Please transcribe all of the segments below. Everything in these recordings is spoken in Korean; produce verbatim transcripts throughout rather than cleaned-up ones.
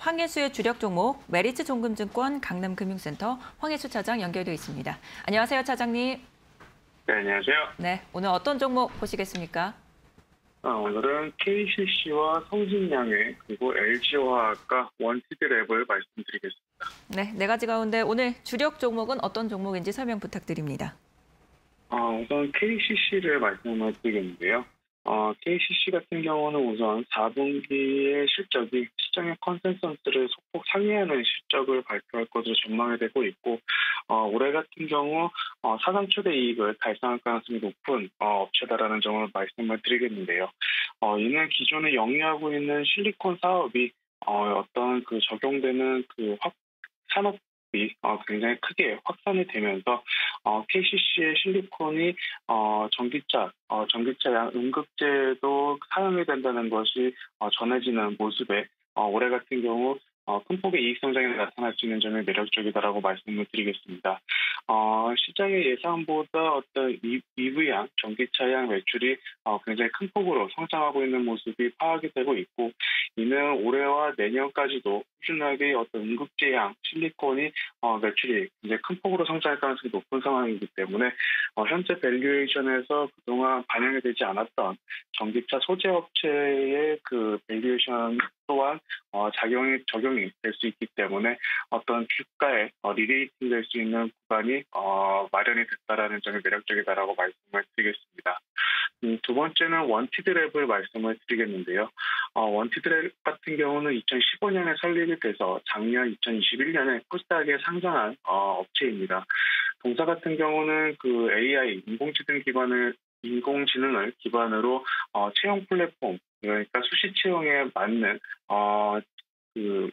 황혜수의 주력 종목 메리츠 종금증권 강남금융센터 황혜수 차장 연결되어 있습니다. 안녕하세요, 차장님. 네, 안녕하세요. 네, 오늘 어떤 종목 보시겠습니까? 아, 오늘은 케이씨씨와 성진양해 그리고 엘지화학과 원티드랩을 말씀드리겠습니다. 네, 네 가지 가운데 오늘 주력 종목은 어떤 종목인지 설명 부탁드립니다. 아, 우선 케이씨씨를 말씀을 드리겠는데요. 어, 케이씨씨 같은 경우는 우선 사 분기의 실적이 시장의 컨센서스를 소폭 상회하는 실적을 발표할 것으로 전망이 되고 있고, 어, 올해 같은 경우 어, 사상 최대 이익을 달성할 가능성이 높은 어, 업체다라는 점을 말씀을 드리겠는데요. 어, 이는 기존에 영위하고 있는 실리콘 사업이 어, 어떤 그 적용되는 그 확, 산업 이 어, 굉장히 크게 확산이 되면서 어, 케이씨씨의 실리콘이 어, 전기차, 어, 전기차 음극재도 사용이 된다는 것이 어, 전해지는 모습에 어, 올해 같은 경우 어, 큰 폭의 이익 성장이 나타날 수 있는 점이 매력적이다라고 말씀을 드리겠습니다. 어, 시장의 예상보다 어떤 이브이향, 전기차향 매출이 어, 굉장히 큰 폭으로 성장하고 있는 모습이 파악이 되고 있고, 이는 올해와 내년까지도 꾸준하게 어떤 음극재향, 실리콘이 어, 매출이 굉장히 큰 폭으로 성장할 가능성이 높은 상황이기 때문에 어, 현재 밸류에이션에서 그동안 반영이 되지 않았던 전기차 소재 업체의 그 밸류에이션 또한 어, 작용이 적용이 될 수 있기 때문에 어떤 주가에 어, 리레이팅 될 수 있는 구간이 어, 마련이 됐다라는 점이 매력적이다라고 말씀을 드리겠습니다. 음, 두 번째는 원티드랩을 말씀을 드리겠는데요. 어, 원티드랩 같은 경우는 이천십오 년에 설립이 돼서 작년 이천이십일 년에 코스닥에 상장한 어, 업체입니다. 동사 같은 경우는 그 에이아이 인공지능 기반을 인공지능을 기반으로 어, 채용 플랫폼, 그러니까 수시 채용에 맞는 어, 그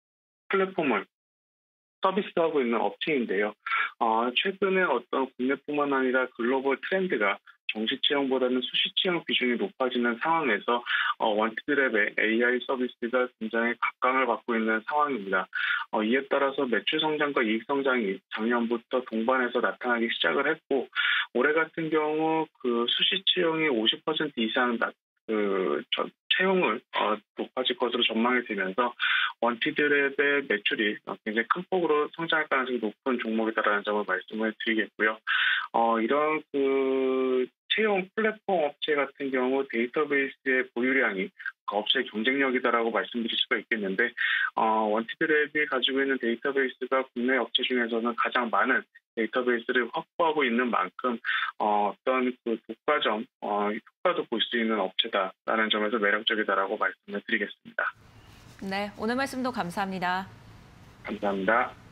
플랫폼을 서비스하고 있는 업체인데요. 어, 최근에 어떤 국내뿐만 아니라 글로벌 트렌드가 정시 채용보다는 수시 채용 비중이 높아지는 상황에서 어, 원티드랩의 에이아이 서비스가 굉장히 각광을 받고 있는 상황입니다. 어, 이에 따라서 매출 성장과 이익 성장이 작년부터 동반해서 나타나기 시작을 했고, 올해 같은 경우 그 수시 채용이 오십 퍼센트 이상 나, 그 저, 채용을 어, 높아질 것으로 전망이 되면서 원티드랩의 매출이 굉장히 큰 폭으로 성장할 가능성이 높은 종목이다라는 점을 말씀을 드리겠고요. 어, 이런 그 채용 플랫폼 업체 같은 경우 데이터베이스의 보유량이 그 업체의 경쟁력이다라고 말씀드릴 수가 있겠는데, 어, 원티드랩이 가지고 있는 데이터베이스가 국내 업체 중에서는 가장 많은 데이터베이스를 확보하고 있는 만큼 어, 어떤 그 독과점, 어, 효과도 볼 수 있는 업체다라는 점에서 매력적이다라고 말씀을 드리겠습니다. 네, 오늘 말씀도 감사합니다. 감사합니다.